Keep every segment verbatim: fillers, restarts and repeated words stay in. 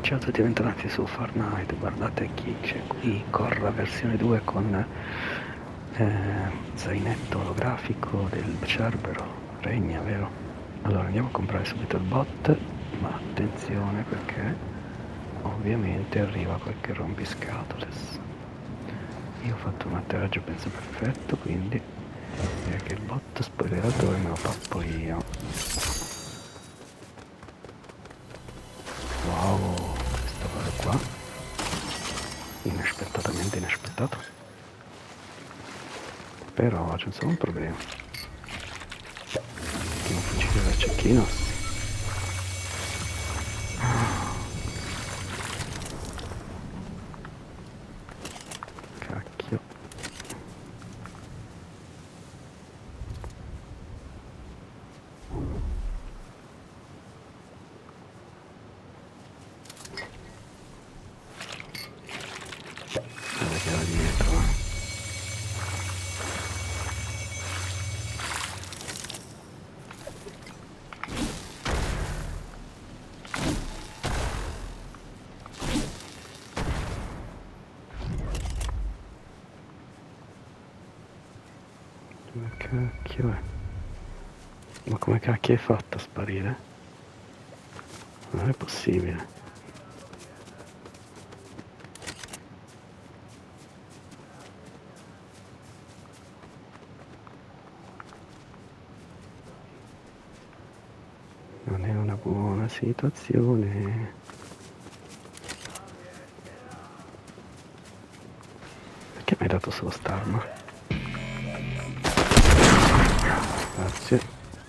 Ciao a tutti e bentornati su Fortnite, guardate chi c'è qui, Corra versione due con eh, zainetto olografico del Cerbero, regna, vero? Allora andiamo a comprare subito il bot, ma attenzione perché ovviamente arriva qualche rompiscatoles. Io ho fatto un atterraggio penso perfetto, quindi direi che il bot spoileratore me lo pappo io. Wow, questo cosa qua, inaspettatamente inaspettato, però c'è solo un problema, che un fucile da cecchino. Cacchio. Guarda che era dietro, eh. Come cacchio è? Ma come cacchio hai fatto a sparire? Non è possibile. Non è una buona situazione. Perché mi hai dato solo st'arma? Grazie.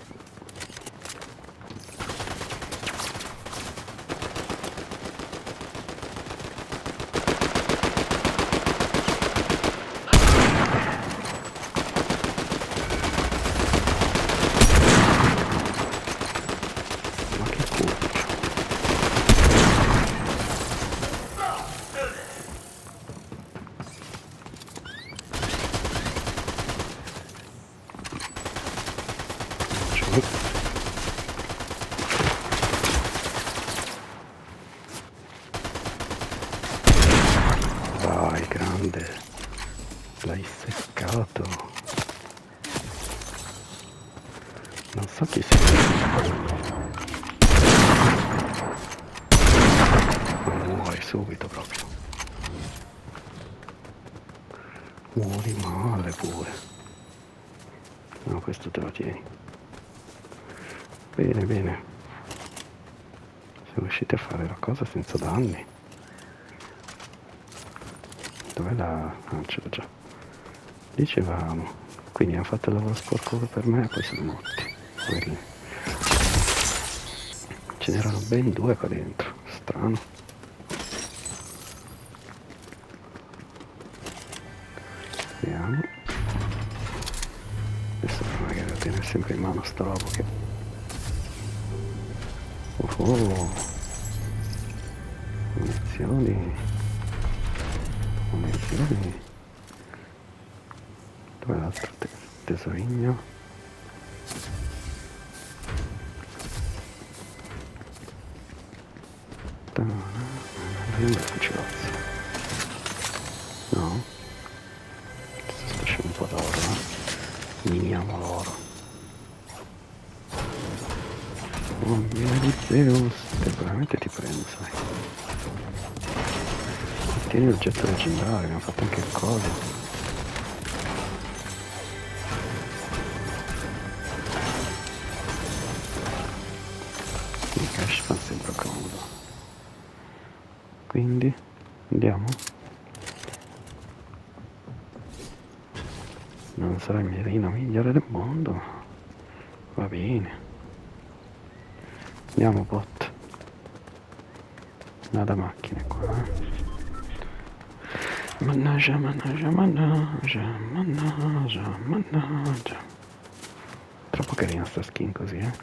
Vai, grande, l'hai seccato. Non so chi sia. Muori subito proprio. Muori male pure. No, questo te lo tieni. Bene, bene. Siamo riusciti a fare la cosa senza danni. Dov'è la... ah, ce l'ho già. Dicevamo. Quindi hanno fatto il lavoro sporco per me e poi sono morti. Quelli. Ce n'erano ben due qua dentro. Strano. Vediamo. Adesso magari devo tenere sempre in mano sta roba che... Oh, oh. Munizioni. Munizioni. Dov'è l'altro te tesorigno? Non è un fucilazzo. No? Adesso sto scendendo un po' d'oro, eh? Miniamo l'oro. Oh mio di Zeus! Temporalmente ti prendo, sai. Tieni l'oggetto leggendario, abbiamo fatto anche il coso. I cash fanno sempre comodo. Quindi andiamo. Non sarà il mirino migliore del mondo. Va bene. Andiamo bot. Nada macchine qua. Mannaggia, mannaggia, mannaggia, mannaggia, mannaggia. Troppo carina sta skin così, eh.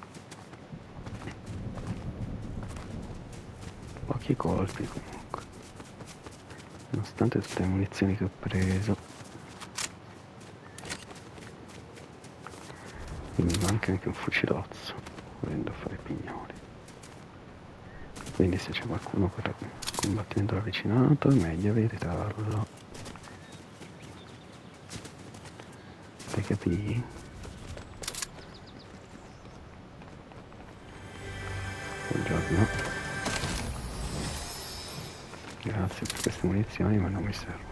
Pochi colpi comunque. Nonostante tutte le munizioni che ho preso. Mi manca anche un fucilozzo, volendo fare pignoli. Quindi se c'è qualcuno con combattimento ravvicinato è meglio evitarlo. Hai capito? Buongiorno. Grazie per queste munizioni, ma non mi servono.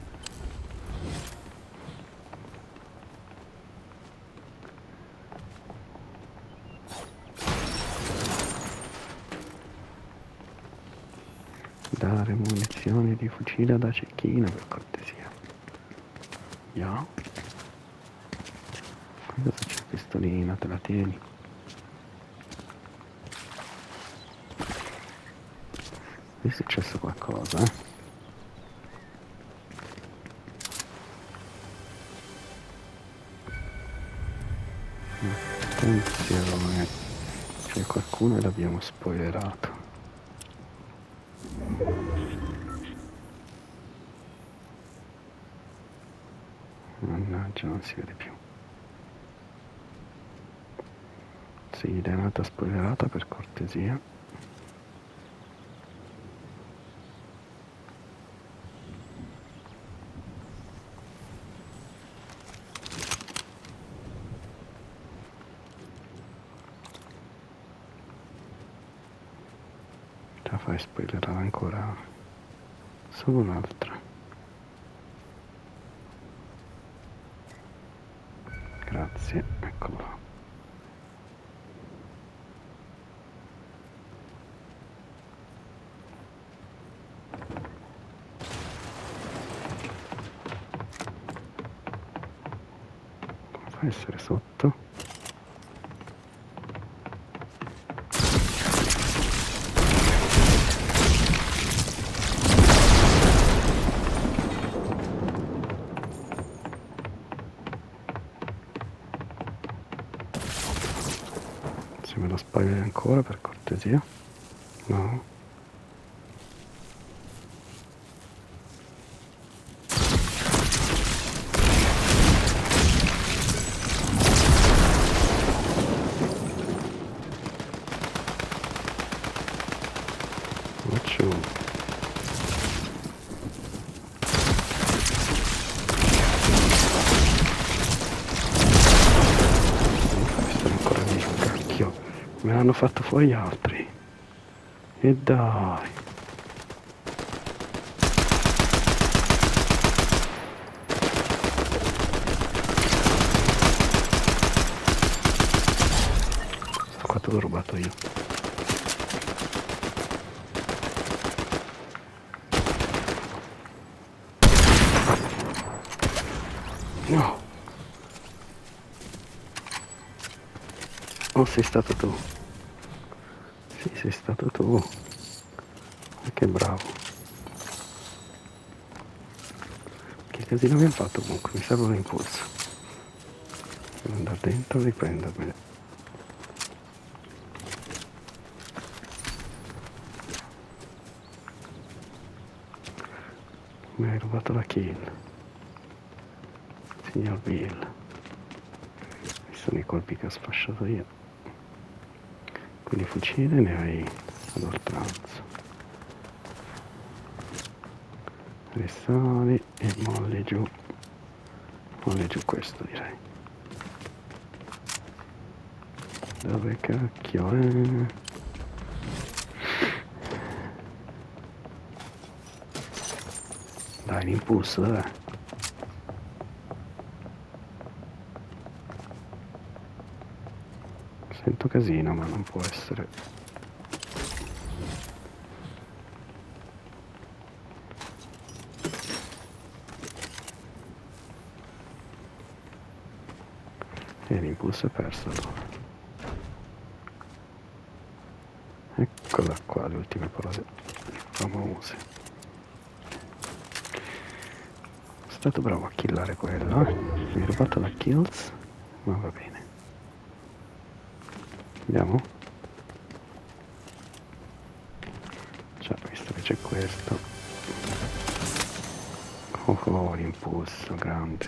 Dare munizioni di fucile da cecchina per cortesia. Yeah. Cosa c'è? Pistolina, te la tieni? È successo qualcosa, eh? Attenzione, c'è qualcuno e l'abbiamo spoilerato. Mannaggia, non si vede più. Sì, è nata spoilerata per cortesia. La fai spoilerare ancora solo un'altra. Grazie, eccolo là. Come fa a essere sotto? Se me lo spoileri ancora per cortesia? No? Faccio. Questo è ancora vivo, cacchio. Me l'hanno fatto fuori altri. E dai. Sto qua te l'ho rubato io. No. Oh, sei stato tu. Sì, sei stato tu. Ma che bravo. Che casino abbiamo fatto comunque, mi serve un impulso. Devo andare dentro e riprendermene. Mi hai rubato la kill. Signor Bill. Mi sono i colpi che ho sfasciato io. Quindi fucile ne hai ad oltranza. Risali e molli giù. Molli giù questo direi. Dove cacchio è? Dai, l'impulso dov'è? Sento casino, ma non può essere. E l'impulso è perso allora. Eccola qua, le ultime cose famose. Sono stato bravo a killare quello, eh? Mi hai rubato la kills, ma va bene. Andiamo? Già, visto che c'è questo. Oh, oh, l'impulso, grande.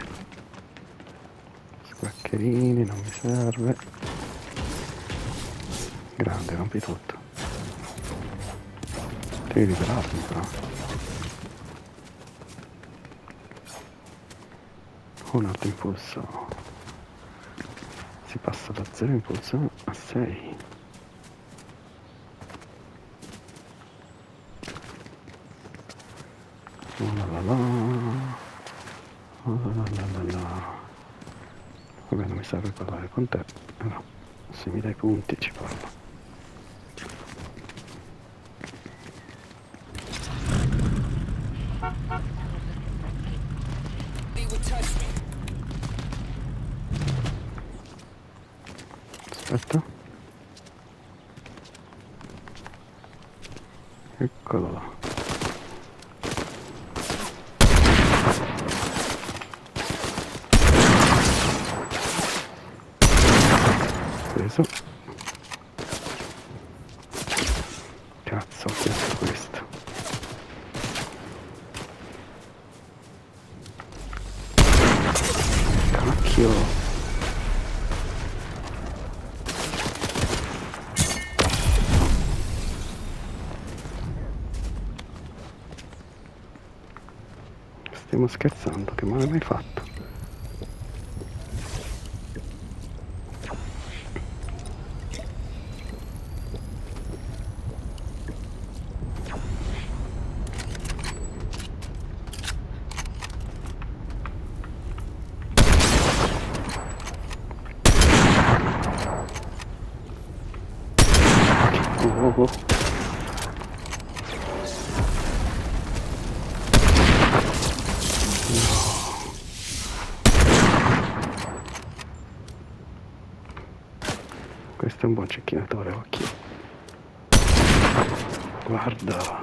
Squaccherini, non mi serve. Grande, rompi tutto. Devi liberarmi però. Un altro impulso. Si passa da zero impulso a sei. Oh la la la. Oh la la la la. Vabbè, non mi serve parlare con te. Allora, se mi dai punti ci parlo. Aspetta. Eccolo là. Preso. Cazzo, ho chiesto questo. Cacchio. Stiamo scherzando, che male mi hai fatto? Oh, oh. Questo è un buon cecchinatore, occhio. Guarda.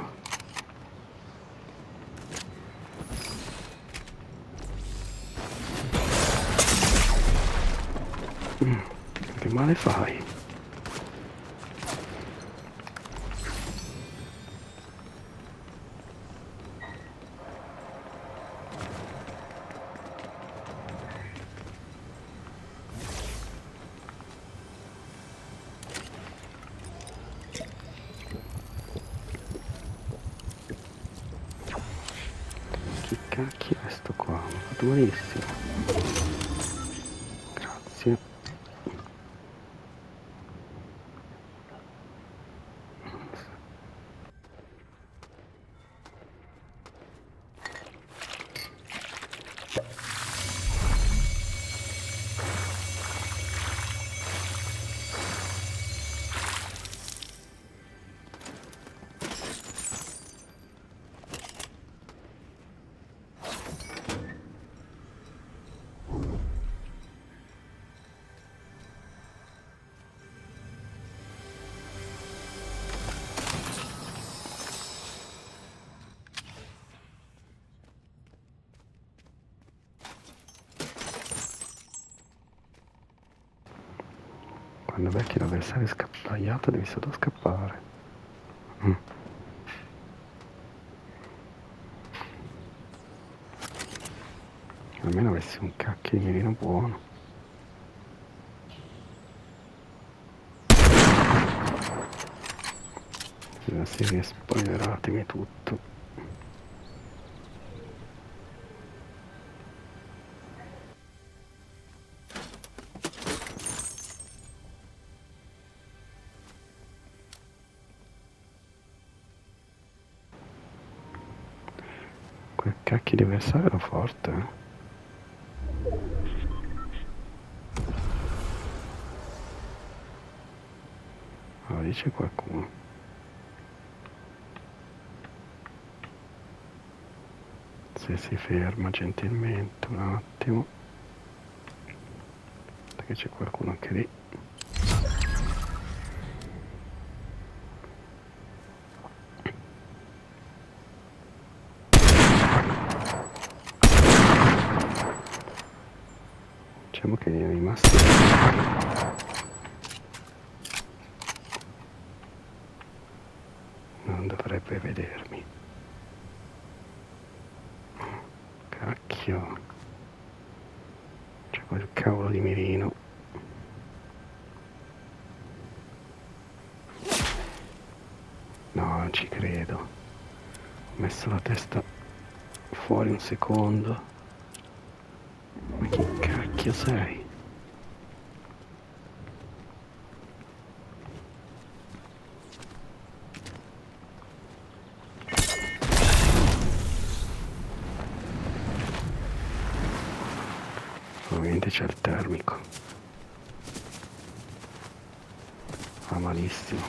Mm, che male fai? Chi cacchio è sto qua? Mi ha fatto malissimo. Grazie. Quando becchi l'avversario scappaiato devi solo scappare. Mm. Almeno avessi un cacchio di mirino buono. La serie spoileratemi tutto. Quel cacchio di avversario era forte, eh? Allora, dice qualcuno. Se si ferma gentilmente un attimo, perché c'è qualcuno anche lì. Diciamo che è rimasto. Non dovrebbe vedermi. Cacchio. C'è quel cavolo di mirino. No, non ci credo. Ho messo la testa fuori un secondo. Ma chi cacchio sei? Ovviamente c'è il termico. Va malissimo.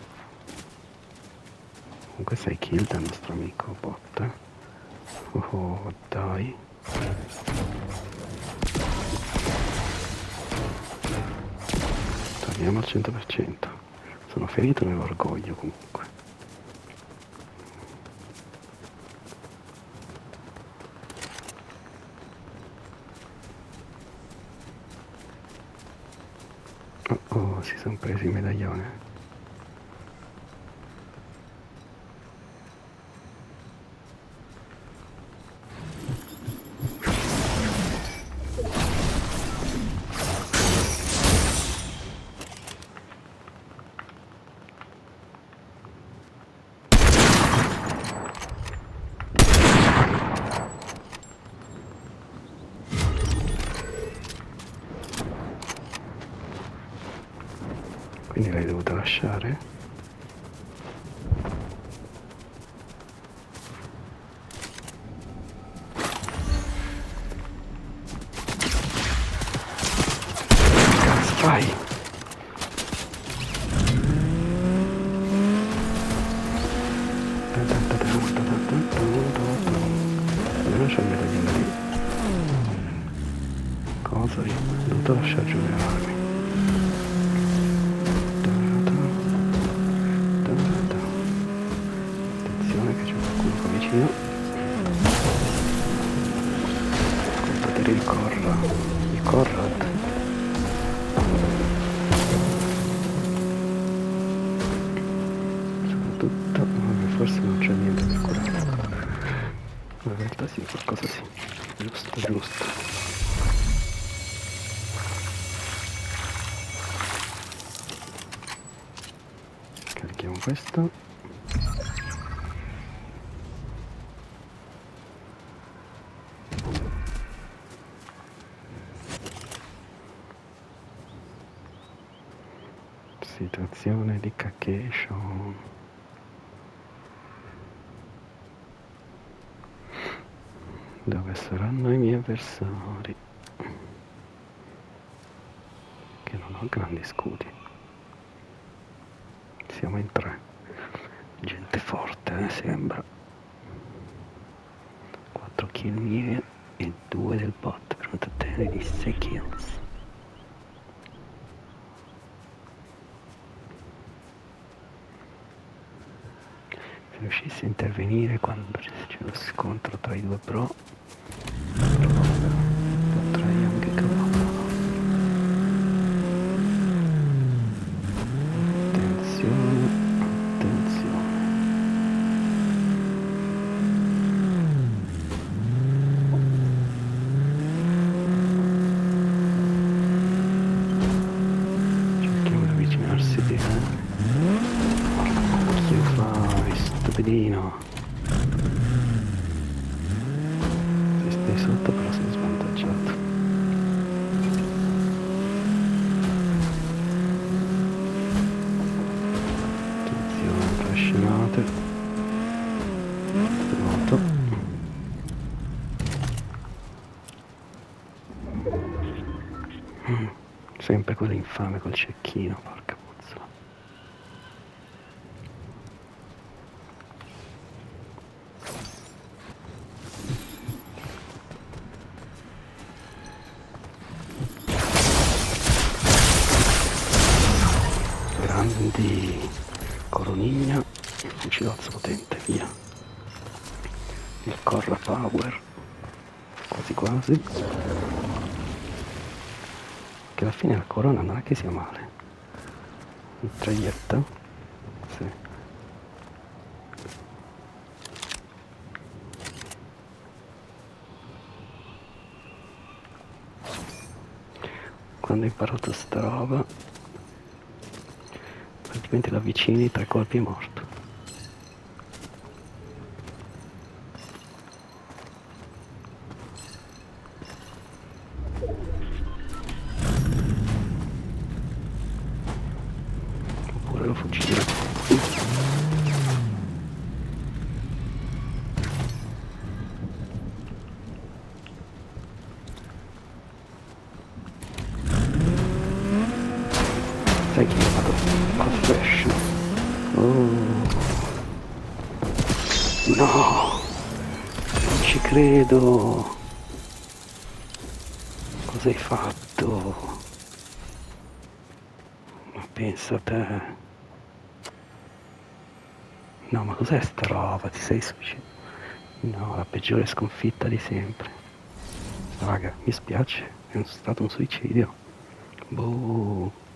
Comunque sei kill dal nostro amico bot. Oh dai. Torniamo al cento per cento. Sono ferito nell'orgoglio comunque. Oh, oh, si sono presi il medaglione. Quindi l'hai dovuta lasciare? Cazzo fai? Almeno c'è il medaglione lì. Cosa? Ho dovuto lasciare giù le armi. Combattere il Corra, il Corrad. Soprattutto, forse non c'è niente da curare. Ma in realtà sì, qualcosa sì. Giusto, giusto. Carichiamo questo. Situazione di cacation. Dove saranno i miei avversari? Che non ho grandi scudi. Siamo in tre. Gente forte, eh, sembra. quattro kill mie e due del bot per un totale di sei kills. Se riuscissi a intervenire quando c'è lo scontro tra i due pro, potrei anche cavarlo. Attenzione, attenzione. Cerchiamo di avvicinarsi bene. Che fai, stupidino? Se stai sotto però sei svantaggiato. Attenzione, trascinate. Pronto. Mm, sempre quell'infame col cecchino, porca puzzola. Grandi coronigna, il fucilozzo potente, via. Il Corra Power, quasi quasi. Che alla fine la corona non è che sia male. Mitraglietta? Sì. Quando ho imparato sta roba praticamente la avvicini, tre colpi è morto. No! Non ci credo! Cosa hai fatto? Ma pensa a te. No, ma cos'è sta roba? Ti sei suicidato? No, la peggiore sconfitta di sempre. Raga, mi spiace, è stato un suicidio. Boh.